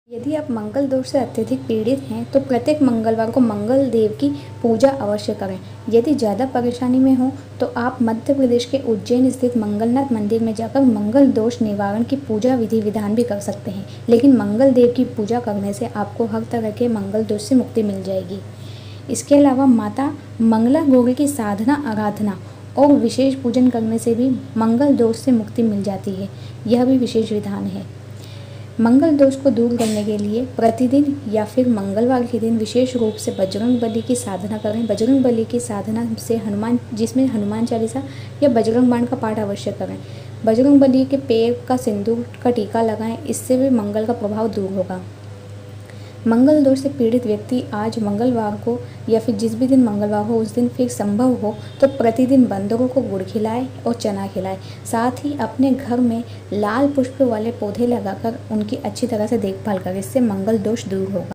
यदि आप मंगल दोष से अत्यधिक पीड़ित हैं तो प्रत्येक मंगलवार को मंगल देव की पूजा अवश्य करें। यदि ज़्यादा परेशानी में हो तो आप मध्य प्रदेश के उज्जैन स्थित मंगलनाथ मंदिर में जाकर मंगल दोष निवारण की पूजा विधि विधान भी कर सकते हैं। लेकिन मंगल देव की पूजा करने से आपको हर तरह के मंगल दोष से मुक्ति मिल जाएगी। इसके अलावा माता मंगला गौरी की साधना आराधना और विशेष पूजन करने से भी मंगल दोष से मुक्ति मिल जाती है। यह भी विशेष विधान है। मंगल दोष को दूर करने के लिए प्रतिदिन या फिर मंगलवार के दिन विशेष रूप से बजरंग बली की साधना करें। बजरंग बली की साधना से जिसमें हनुमान चालीसा या बजरंग बाण का पाठ अवश्य करें। बजरंग बली के पैर का सिंदूर का टीका लगाएं, इससे भी मंगल का प्रभाव दूर होगा। मंगल दोष से पीड़ित व्यक्ति आज मंगलवार को या फिर जिस भी दिन मंगलवार हो उस दिन फिर संभव हो तो प्रतिदिन बंदरों को गुड़ खिलाए और चना खिलाए। साथ ही अपने घर में लाल पुष्प वाले पौधे लगाकर उनकी अच्छी तरह से देखभाल करें। इससे मंगल दोष दूर होगा।